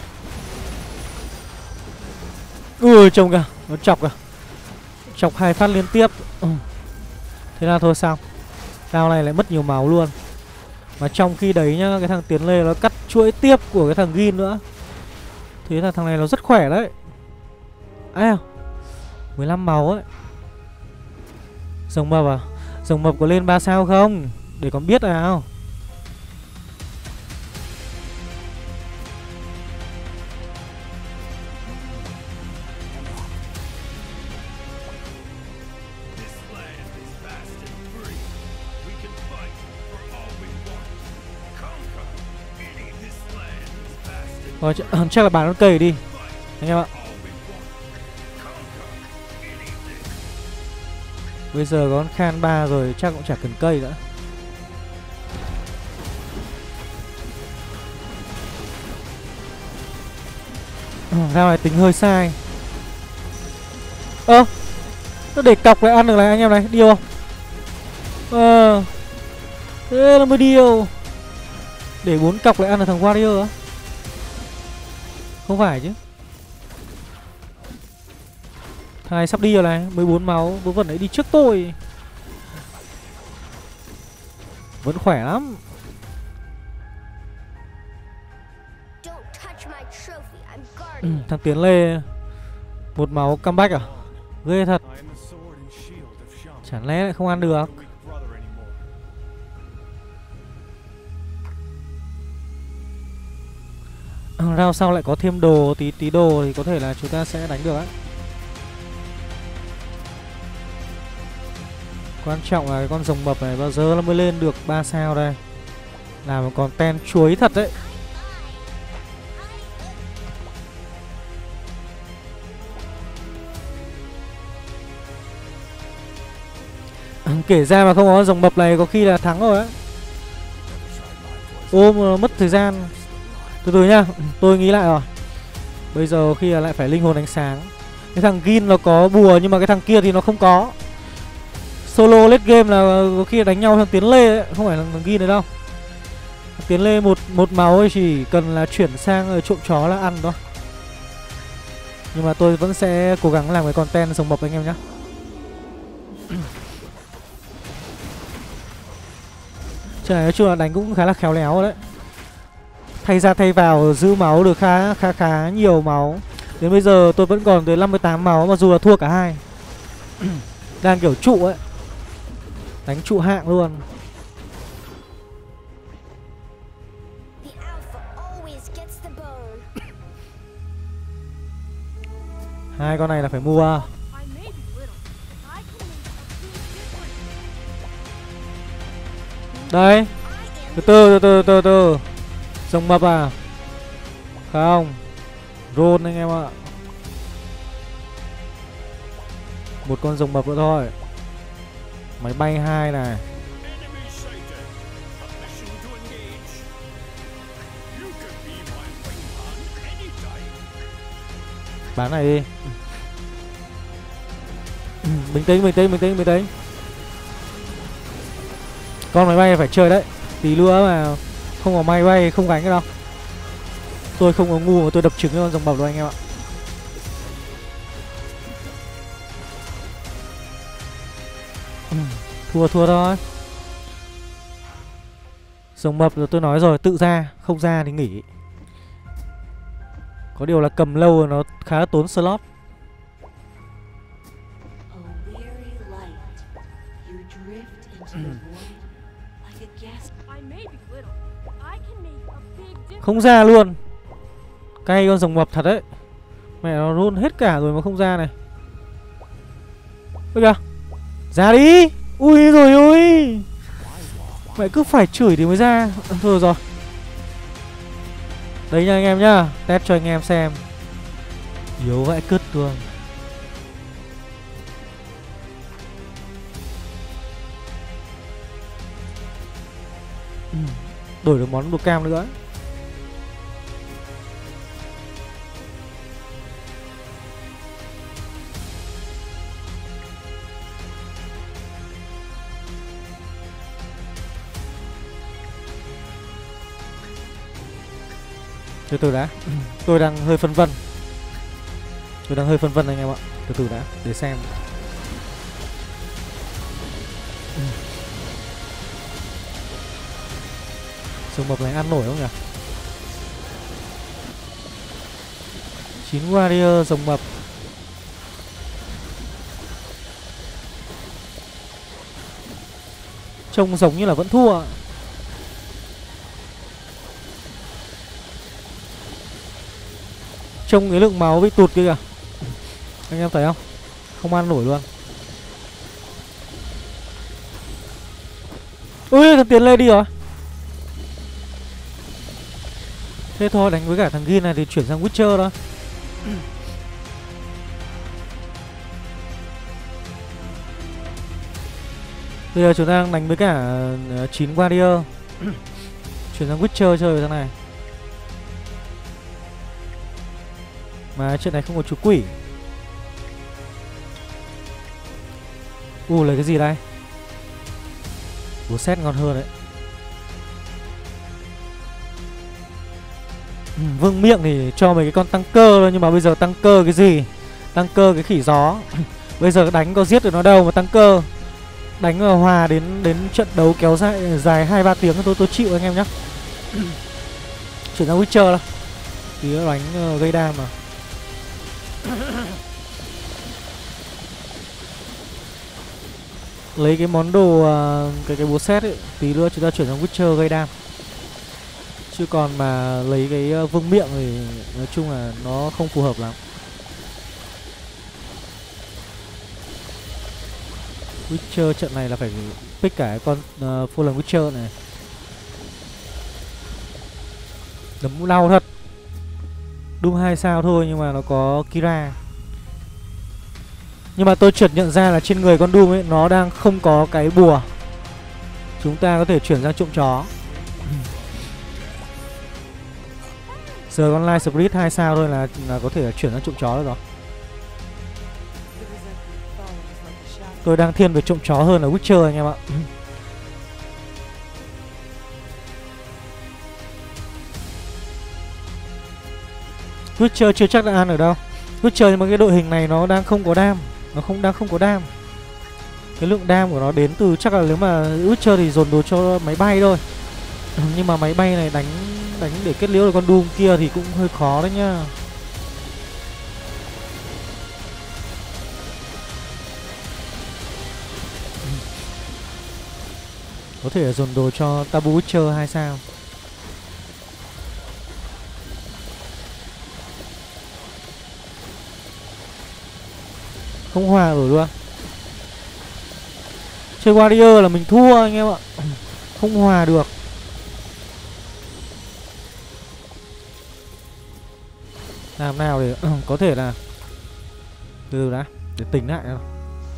Ui trông kìa, nó chọc kìa. Chọc hai phát liên tiếp. ừ. Thế là thôi xong. Dao này lại mất nhiều máu luôn. Mà trong khi đấy nhá, cái thằng Tiến Lê nó cắt chuỗi tiếp của cái thằng Gin nữa. Thế là thằng này nó rất khỏe đấy. À, mười lăm máu ấy. Rồng mập à? Rồng mập có lên ba sao không? Để con biết nào. Rồi, chắc là bán con cây đi anh em ạ. Bây giờ có con Khan ba rồi chắc cũng chả cần cây nữa. Rao này tính hơi sai. Ơ à, nó để cọc lại ăn được này anh em này. Điêu không? Ờ à, thế nó mới điêu. Để bốn cọc lại ăn được thằng Warrior á? Không phải chứ. Thằng này sắp đi rồi này. mười bốn máu. Vớ vẩn ấy đi trước tôi. Vẫn khỏe lắm. ừ, Thằng Tiến Lê một máu comeback à? Ghê thật. Chẳng lẽ lại không ăn được. Round sau lại có thêm đồ, tí tí đồ thì có thể là chúng ta sẽ đánh được á. Quan trọng là cái con rồng mập này bao giờ nó mới lên được ba sao đây. Làm một con ten chuối thật đấy. Kể ra mà không có rồng mập này có khi là thắng rồi á. Ôm mất thời gian. Từ từ nhá, tôi nghĩ lại rồi. Bây giờ khi là lại phải linh hồn ánh sáng. Cái thằng Gin nó có bùa nhưng mà cái thằng kia thì nó không có. Solo late game là có khi là đánh nhau thằng Tiến Lê ấy, không phải là thằng Gin đấy đâu. Tiến Lê một một máu ấy chỉ cần là chuyển sang trộm chó là ăn thôi. Nhưng mà tôi vẫn sẽ cố gắng làm cái content rồng mập anh em nhé. Chứ này nói chung là đánh cũng khá là khéo léo rồi đấy. Thay ra thay vào giữ máu được khá khá khá nhiều máu. Đến bây giờ tôi vẫn còn tới năm mươi tám máu mặc dù là thua cả hai. Đang kiểu trụ ấy. Đánh trụ hạng luôn. Hai con này là phải mua. Đây. Từ từ từ từ từ từ. Rồng mập à? Không. Roll anh em ạ. Một con rồng mập nữa thôi. Máy bay hai này. Bán này đi. Bình tĩnh, bình tĩnh, bình tĩnh, bình tĩnh. Con máy bay phải chơi đấy. Tí nữa mà không có máy bay không gánh cái đâu. Tôi không có ngu mà tôi đập trứng cái con rồng mập đâu anh em ạ. Thua thua thôi. Rồng mập rồi tôi nói rồi, tự ra, không ra thì nghỉ. Có điều là cầm lâu rồi nó khá là tốn slot. Không ra luôn. Cay con rồng mập thật đấy. Mẹ nó run hết cả rồi mà không ra này. Ôi kìa. Ra đi. Ui rồi ôi. Mẹ cứ phải chửi thì mới ra. Thôi rồi. Đấy nha anh em nhá. Test cho anh em xem. Yếu vãi cứt luôn. Đổi được món đồ cam nữa. Từ từ đã. Tôi đang hơi phân vân. Tôi đang hơi phân vân anh em ạ. Từ từ đã, để xem. Rồng mập này ăn nổi không nhỉ? Chín warrior rồng mập. Trông giống như là vẫn thua. Trông cái lượng máu bị tụt kia kìa. Anh em thấy không? Không ăn nổi luôn. Ui, thằng Tiến lên đi rồi. Thế thôi, đánh với cả thằng Gin này thì chuyển sang Witcher thôi. Bây giờ chúng ta đang đánh với cả chín warrior. Chuyển sang Witcher chơi với thằng này. Mà chuyện này không có chú quỷ. U lấy cái gì đây? Búa xét ngon hơn đấy. ừ, Vương miệng thì cho mấy cái con tăng cơ thôi. Nhưng mà bây giờ tăng cơ cái gì? Tăng cơ cái khỉ gió. Bây giờ đánh có giết được nó đâu mà tăng cơ. Đánh vào hòa đến đến trận đấu kéo dài dài hai ba tiếng tôi tôi chịu anh em nhé. Chuyển sang Witcher thôi. Tí nữa đánh uh, gây đam mà. Lấy cái món đồ uh, cái cái búa xét ấy, tí nữa chúng ta chuyển sang Witcher gây đam. Chứ còn mà lấy cái uh, vương miệng thì nói chung là nó không phù hợp lắm. Witcher trận này là phải pick cả cái con uh, Fallen Witcher này. Đấm đau thật. Doom hai sao thôi nhưng mà nó có Kira. Nhưng mà tôi chợt nhận ra là trên người con Doom ấy nó đang không có cái bùa. Chúng ta có thể chuyển sang trộm chó. Giờ con Light Spirit hai sao thôi là là có thể là chuyển sang trộm chó được rồi. Tôi đang thiên về trộm chó hơn là Witcher anh em ạ. Witcher chưa chắc đã ăn ở đâu. Witcher nhưng mà cái đội hình này nó đang không có đam. Nó không đang không có đam. Cái lượng đam của nó đến từ chắc là nếu mà Witcher thì dồn đồ cho máy bay thôi. Nhưng mà máy bay này đánh đánh để kết liễu được con Doom kia thì cũng hơi khó đấy nhá. Có thể là dồn đồ cho Tabu Witcher hai sao. Không hòa rồi luôn. Chơi Warrior là mình thua anh em ạ. Không hòa được. Làm nào để có thể là từ đã để tỉnh lại nào.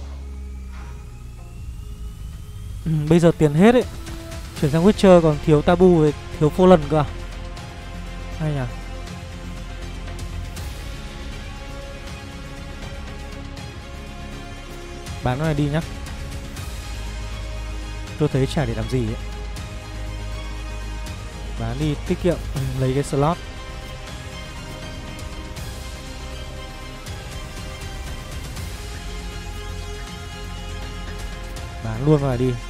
Ừ, bây giờ tiền hết ấy. Chuyển sang Witcher còn thiếu Tabu với thiếu Fallen cơ à? Hay nhỉ? Bán nó này đi nhá. Tôi thấy chả để làm gì ấy. Bán đi tiết kiệm, ừ, lấy cái slot. Bán luôn vào đi.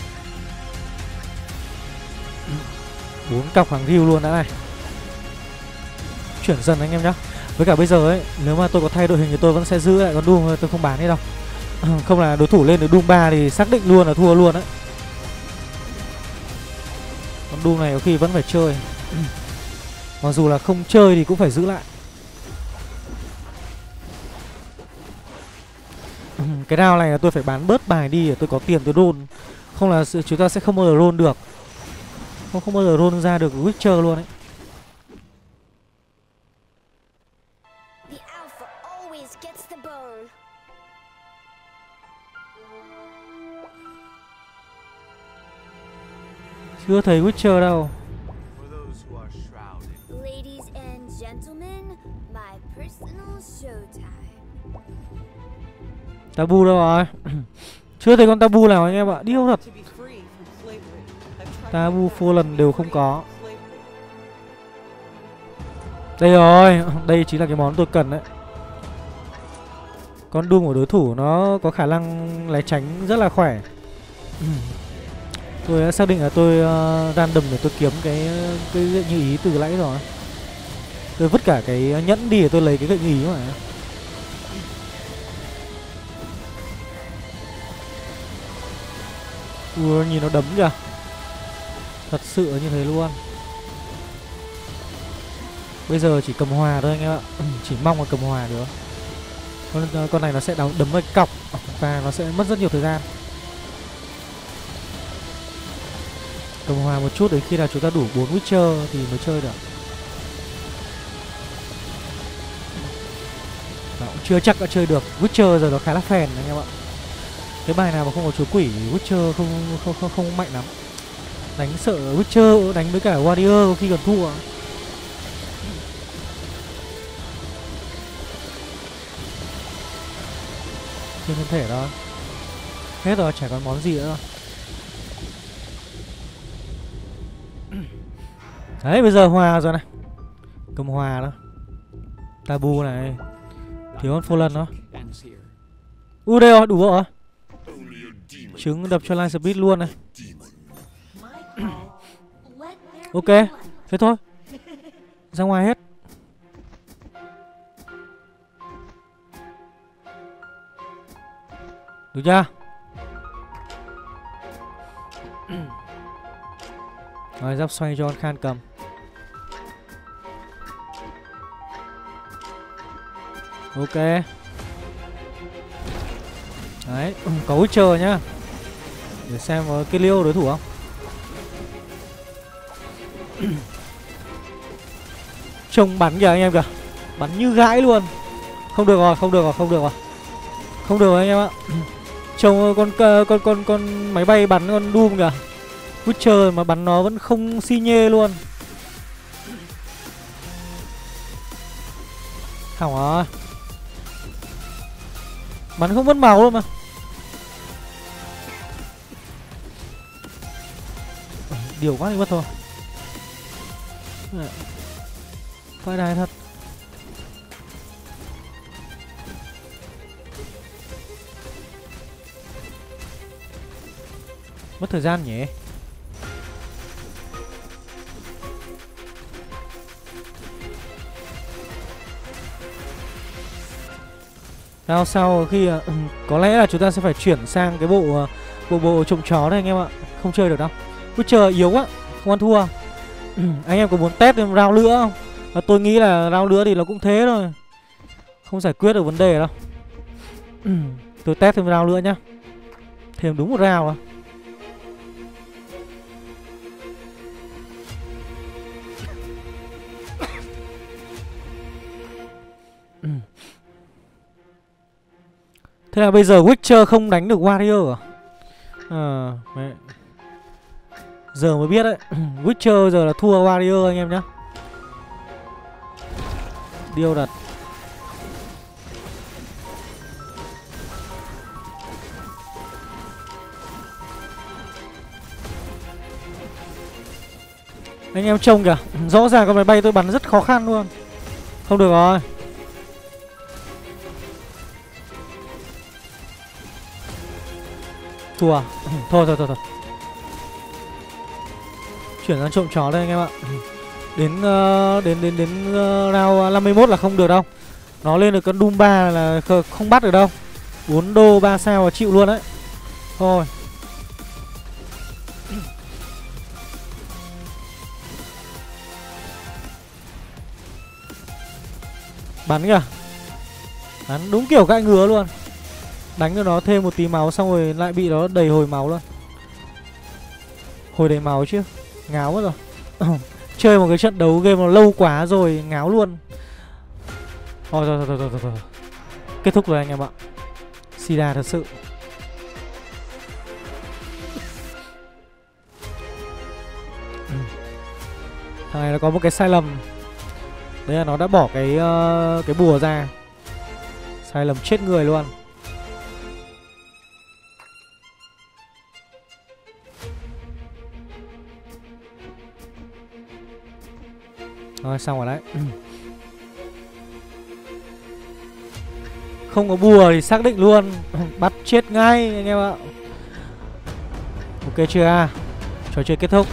Bốn cọc hàng view luôn đã này. Chuyển dần anh em nhá. Với cả bây giờ ấy, nếu mà tôi có thay đội hình thì tôi vẫn sẽ giữ lại con Doom thôi, tôi không bán đi đâu. Không là đối thủ lên được Doom ba thì xác định luôn là thua luôn đấy. Con Doom này có khi vẫn phải chơi. Mặc dù là không chơi thì cũng phải giữ lại. Cái round này là tôi phải bán bớt bài đi để tôi có tiền tôi roll. Không là chúng ta sẽ không bao giờ roll được. Không không bao giờ roll ra được Witcher luôn ấy. Chưa thấy Witcher đâu. Tabu đâu rồi? Chưa thấy con Tabu nào anh em ạ. Điêu thật. Tabu Fallen đều không có. Đây rồi. Đây chính là cái món tôi cần đấy. Con Doom của đối thủ nó có khả năng né tránh rất là khỏe. Tôi đã xác định là tôi uh, random để tôi kiếm cái, cái gậy như ý từ nãy rồi. Tôi vứt cả cái nhẫn đi để tôi lấy cái gậy như ý mà. Ui, nhìn nó đấm kìa. Thật sự như thế luôn. Bây giờ chỉ cầm hòa thôi anh em ạ. Chỉ mong là cầm hòa được. Con, con này nó sẽ đấm vào cọc và nó sẽ mất rất nhiều thời gian. Cầm hòa một chút đến khi nào chúng ta đủ bốn Witcher thì mới chơi được. Đó, cũng chưa chắc đã chơi được. Witcher giờ nó khá là phèn anh em ạ. Cái bài nào mà không có chúa quỷ Witcher không không không không mạnh lắm. Đánh sợ Witcher đánh với cả Warrior có khi còn thua. Trên thân thể đó. Hết rồi, chả còn món gì nữa đâu. Đấy, bây giờ hòa rồi này. Cầm hòa đó. Tabu này. Thiếu con Fallen đó. U đây rồi, đủ rồi. Trứng đập cho Line Speed luôn này. Ok, thế thôi. Ra ngoài hết. Được chưa? Rồi, giáp xoay cho con Khan cầm. Ok. Đấy, có Witcher nhá. Để xem có cái liêu đối thủ không. Trông bắn kìa anh em kìa. Bắn như gãi luôn. Không được rồi, không được rồi, không được rồi. Không được rồi anh em ạ. Trông con con con con máy bay bắn con Doom kìa. Witcher mà bắn nó vẫn không xi nhê luôn. Hỏng rồi. Bắn không mất máu luôn mà. Điều quá thì mất thôi. Phải đài thật. Mất thời gian nhỉ. Nào sau khi uh, có lẽ là chúng ta sẽ phải chuyển sang cái bộ uh, bộ bộ trộm chó đấy anh em ạ. Không chơi được đâu. Witcher yếu quá, không ăn thua. Anh em có muốn test thêm round nữa không? À, tôi nghĩ là round nữa thì nó cũng thế thôi. Không giải quyết được vấn đề đâu. Tôi test thêm round nữa nhá. Thêm đúng một round à. Thế là bây giờ Witcher không đánh được Warrior à? Ờ, mẹ. Giờ mới biết đấy. Witcher giờ là thua Warrior anh em nhá. Điêu đặt. Anh em trông kìa, rõ ràng con máy bay tôi bắn rất khó khăn luôn. Không được rồi. Thua à? Thôi thôi thôi thôi. Chuyển sang trộm chó đây anh em ạ. Đến uh, đến đến đến uh, round năm mươi mốt là không được đâu. Nó lên được con Doom ba là không bắt được đâu. Bốn đô ba sao là chịu luôn đấy. Thôi. Bắn kìa. Bắn đúng kiểu gãi ngứa luôn. Đánh cho nó thêm một tí máu xong rồi lại bị nó đầy hồi máu luôn. Hồi đầy máu chứ. Ngáo mất rồi. Chơi một cái trận đấu game nó lâu quá rồi, ngáo luôn. Thôi thôi thôi thôi thôi thôi. Kết thúc rồi anh em ạ. Sida thật sự. Thằng này nó có một cái sai lầm. Đấy là nó đã bỏ cái uh, cái bùa ra. Sai lầm chết người luôn. Rồi xong rồi đấy. Không có bùa thì xác định luôn. Bắt chết ngay anh em ạ. Ok chưa? Trò chơi kết thúc.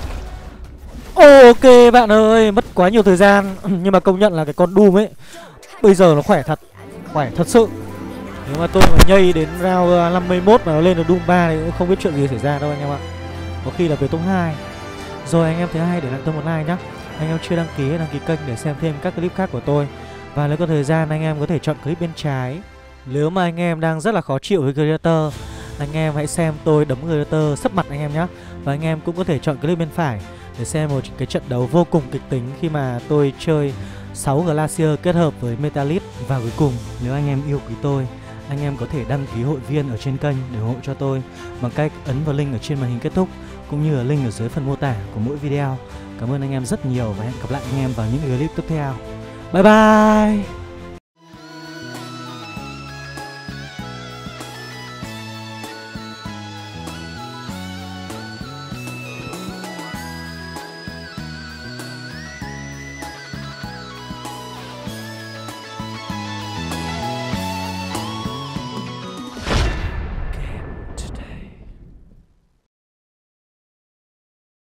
Ok bạn ơi, mất quá nhiều thời gian. Nhưng mà công nhận là cái con Doom ấy bây giờ nó khỏe thật. Khỏe thật sự. Nếu mà tôi mà nhây đến round năm mươi mốt mà nó lên được Doom ba thì cũng không biết chuyện gì xảy ra đâu anh em ạ. Có khi là về top hai. Rồi anh em thấy hay để lại tôi một like nhá. Anh em chưa đăng ký đăng ký kênh để xem thêm các clip khác của tôi. Và nếu có thời gian anh em có thể chọn clip bên trái. Nếu mà anh em đang rất là khó chịu với Gladiator, anh em hãy xem tôi đấm Gladiator sấp mặt anh em nhé. Và anh em cũng có thể chọn clip bên phải để xem một cái trận đấu vô cùng kịch tính khi mà tôi chơi sáu Glacier kết hợp với Metalith. Và cuối cùng, nếu anh em yêu quý tôi, anh em có thể đăng ký hội viên ở trên kênh để ủng hộ cho tôi bằng cách ấn vào link ở trên màn hình kết thúc, cũng như là link ở dưới phần mô tả của mỗi video. Cảm ơn anh em rất nhiều và hẹn gặp lại anh em vào những clip tiếp theo. Bye bye.